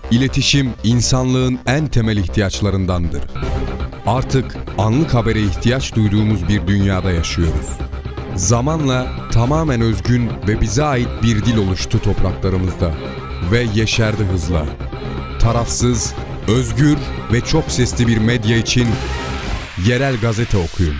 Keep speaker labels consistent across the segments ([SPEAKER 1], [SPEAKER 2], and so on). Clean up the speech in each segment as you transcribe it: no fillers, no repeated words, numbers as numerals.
[SPEAKER 1] İletişim, insanlığın en temel ihtiyaçlarındandır. Artık anlık habere ihtiyaç duyduğumuz bir dünyada yaşıyoruz. Zamanla tamamen özgün ve bize ait bir dil oluştu topraklarımızda ve yeşerdi hızla. Tarafsız, özgür ve çok sesli bir medya için yerel gazete okuyun.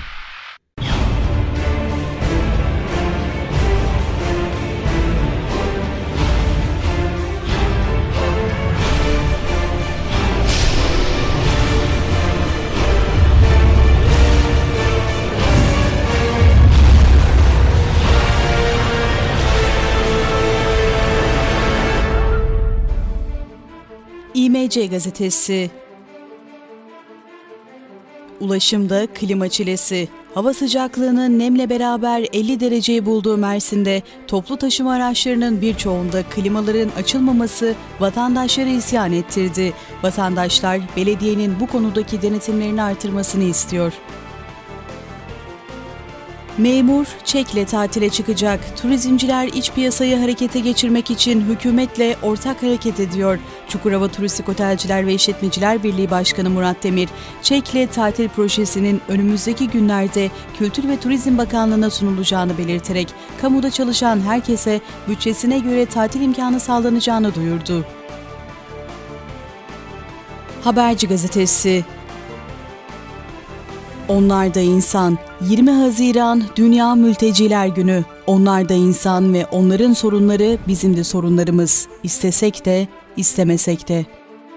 [SPEAKER 2] İMC Gazetesi. Ulaşımda klima çilesi. Hava sıcaklığının nemle beraber 50 dereceyi bulduğu Mersin'de toplu taşıma araçlarının birçoğunda klimaların açılmaması vatandaşları isyan ettirdi. Vatandaşlar belediyenin bu konudaki denetimlerini artırmasını istiyor. Memur çekle tatile çıkacak. Turizmciler iç piyasayı harekete geçirmek için hükümetle ortak hareket ediyor. Çukurova Turistik Otelciler ve İşletmeciler Birliği Başkanı Murat Demir, çekle tatil projesinin önümüzdeki günlerde Kültür ve Turizm Bakanlığı'na sunulacağını belirterek, kamuda çalışan herkese bütçesine göre tatil imkanı sağlanacağını duyurdu. Haberci Gazetesi. Onlar da insan. 20 Haziran Dünya Mülteciler Günü. Onlar da insan ve onların sorunları bizim de sorunlarımız. İstesek de, istemesek de.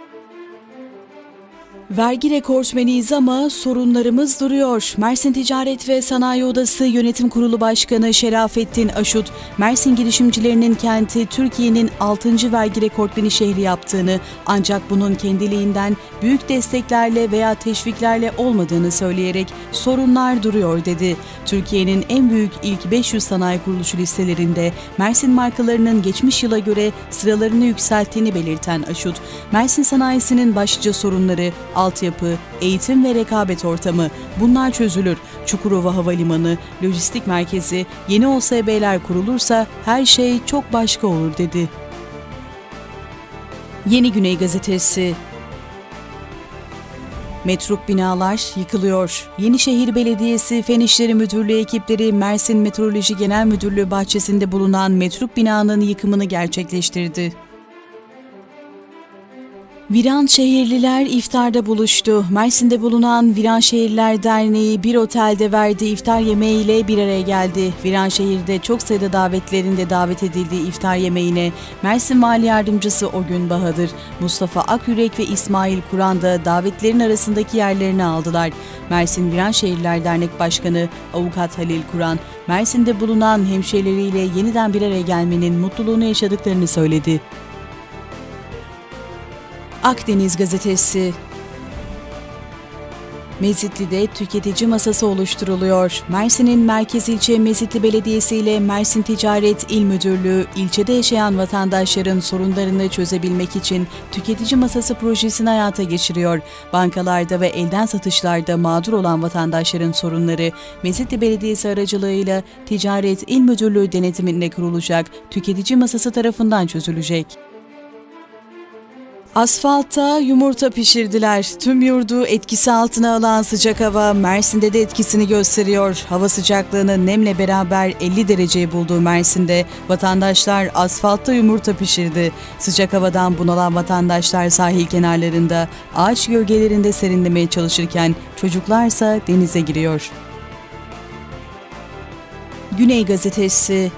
[SPEAKER 2] Vergi rekortmeniyiz ama sorunlarımız duruyor. Mersin Ticaret ve Sanayi Odası Yönetim Kurulu Başkanı Şerafettin Aşut, Mersin girişimcilerinin kenti Türkiye'nin 6. vergi rekortmeni şehri yaptığını, ancak bunun kendiliğinden büyük desteklerle veya teşviklerle olmadığını söyleyerek sorunlar duruyor dedi. Türkiye'nin en büyük ilk 500 sanayi kuruluşu listelerinde Mersin markalarının geçmiş yıla göre sıralarını yükselttiğini belirten Aşut, Mersin sanayisinin başlıca sorunları altyapı, eğitim ve rekabet ortamı. Bunlar çözülür. Çukurova Havalimanı, lojistik merkezi, yeni OSB'ler kurulursa her şey çok başka olur dedi. Yeni Güney Gazetesi. Metruk binalar yıkılıyor. Yenişehir Belediyesi Fen İşleri Müdürlüğü ekipleri Mersin Meteoroloji Genel Müdürlüğü bahçesinde bulunan metruk binanın yıkımını gerçekleştirdi. Viranşehirliler iftarda buluştu. Mersin'de bulunan Viranşehirliler Derneği bir otelde verdiği iftar yemeğiyle bir araya geldi. Viranşehir'de çok sayıda davetlerinde davet edildiği iftar yemeğine Mersin Vali Yardımcısı Ogün Bahadır, Mustafa Akyürek ve İsmail Kur'an da davetlerin arasındaki yerlerini aldılar. Mersin Viranşehirliler Dernek Başkanı Avukat Halil Kur'an, Mersin'de bulunan hemşehrileriyle yeniden bir araya gelmenin mutluluğunu yaşadıklarını söyledi. Akdeniz Gazetesi. Mezitli'de tüketici masası oluşturuluyor. Mersin'in Merkez İlçe Mezitli Belediyesi ile Mersin Ticaret İl Müdürlüğü, ilçede yaşayan vatandaşların sorunlarını çözebilmek için tüketici masası projesini hayata geçiriyor. Bankalarda ve elden satışlarda mağdur olan vatandaşların sorunları Mezitli Belediyesi aracılığıyla Ticaret İl Müdürlüğü denetiminde kurulacak tüketici masası tarafından çözülecek. Asfaltta yumurta pişirdiler. Tüm yurdu etkisi altına alan sıcak hava Mersin'de de etkisini gösteriyor. Hava sıcaklığının nemle beraber 50 dereceyi bulduğu Mersin'de vatandaşlar asfaltta yumurta pişirdi. Sıcak havadan bunalan vatandaşlar sahil kenarlarında, ağaç gölgelerinde serinlemeye çalışırken çocuklarsa denize giriyor. Güney Gazetesi.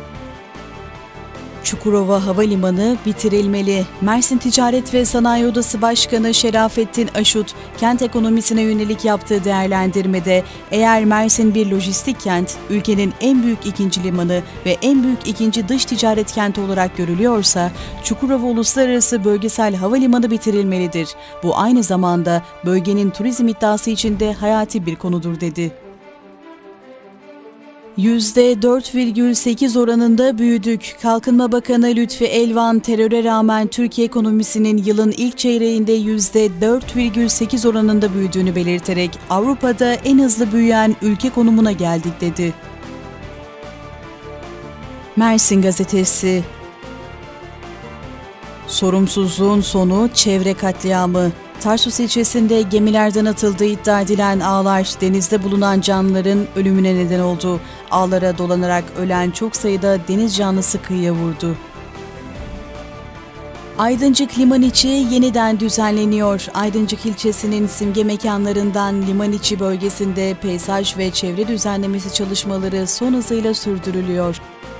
[SPEAKER 2] Çukurova Havalimanı bitirilmeli. Mersin Ticaret ve Sanayi Odası Başkanı Şerafettin Aşut, kent ekonomisine yönelik yaptığı değerlendirmede eğer Mersin bir lojistik kent, ülkenin en büyük ikinci limanı ve en büyük ikinci dış ticaret kenti olarak görülüyorsa, Çukurova Uluslararası Bölgesel Havalimanı bitirilmelidir. Bu aynı zamanda bölgenin turizm iddiası için de hayati bir konudur dedi. %4,8 oranında büyüdük. Kalkınma Bakanı Lütfi Elvan, teröre rağmen Türkiye ekonomisinin yılın ilk çeyreğinde %4,8 oranında büyüdüğünü belirterek Avrupa'da en hızlı büyüyen ülke konumuna geldik dedi. Mersin Gazetesi. Sorumsuzluğun sonu çevre katliamı. Tarsus ilçesinde gemilerden atıldığı iddia edilen ağlar denizde bulunan canlıların ölümüne neden oldu. Ağlara dolanarak ölen çok sayıda deniz canlısı kıyıya vurdu. Aydıncık Liman İçi yeniden düzenleniyor. Aydıncık ilçesinin simge mekanlarından Liman İçi bölgesinde peyzaj ve çevre düzenlemesi çalışmaları son hızıyla sürdürülüyor.